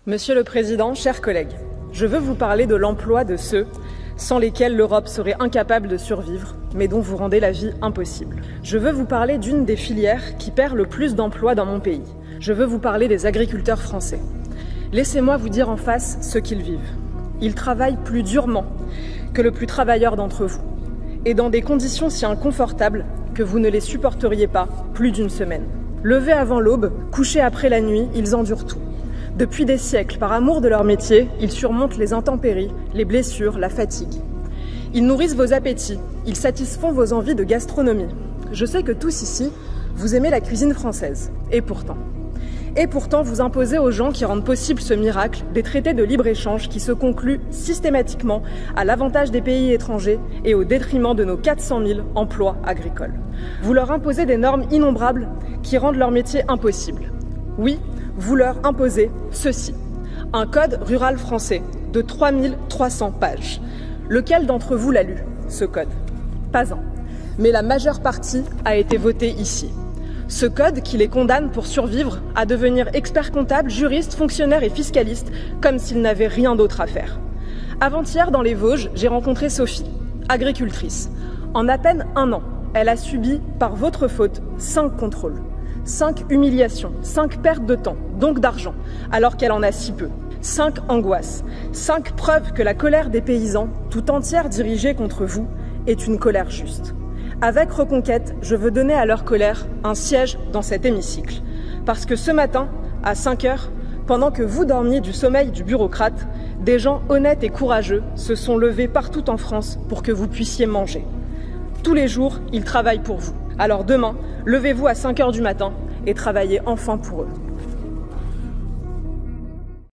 Monsieur le Président, chers collègues, je veux vous parler de l'emploi de ceux sans lesquels l'Europe serait incapable de survivre, mais dont vous rendez la vie impossible. Je veux vous parler d'une des filières qui perd le plus d'emplois dans mon pays. Je veux vous parler des agriculteurs français. Laissez-moi vous dire en face ce qu'ils vivent. Ils travaillent plus durement que le plus travailleur d'entre vous, et dans des conditions si inconfortables que vous ne les supporteriez pas plus d'une semaine. Levés avant l'aube, couchés après la nuit, ils endurent tout. Depuis des siècles, par amour de leur métier, ils surmontent les intempéries, les blessures, la fatigue. Ils nourrissent vos appétits, ils satisfont vos envies de gastronomie. Je sais que tous ici, vous aimez la cuisine française. Et pourtant, vous imposez aux gens qui rendent possible ce miracle des traités de libre-échange qui se concluent systématiquement à l'avantage des pays étrangers et au détriment de nos 400 000 emplois agricoles. Vous leur imposez des normes innombrables qui rendent leur métier impossible. Oui, vous leur imposez ceci, un code rural français de 3300 pages. Lequel d'entre vous l'a lu, ce code? Pas un. Mais la majeure partie a été votée ici. Ce code qui les condamne pour survivre à devenir experts comptables, juristes, fonctionnaires et fiscalistes, comme s'ils n'avaient rien d'autre à faire. Avant-hier, dans les Vosges, j'ai rencontré Sophie, agricultrice. En à peine un an, elle a subi, par votre faute, 5 contrôles. 5 humiliations, 5 pertes de temps, donc d'argent, alors qu'elle en a si peu. 5 angoisses, 5 preuves que la colère des paysans, tout entière dirigée contre vous, est une colère juste. Avec Reconquête, je veux donner à leur colère un siège dans cet hémicycle. Parce que ce matin, à 5 heures, pendant que vous dormiez du sommeil du bureaucrate, des gens honnêtes et courageux se sont levés partout en France pour que vous puissiez manger. Tous les jours, ils travaillent pour vous. Alors demain, levez-vous à 5 heures du matin et travaillez enfin pour eux.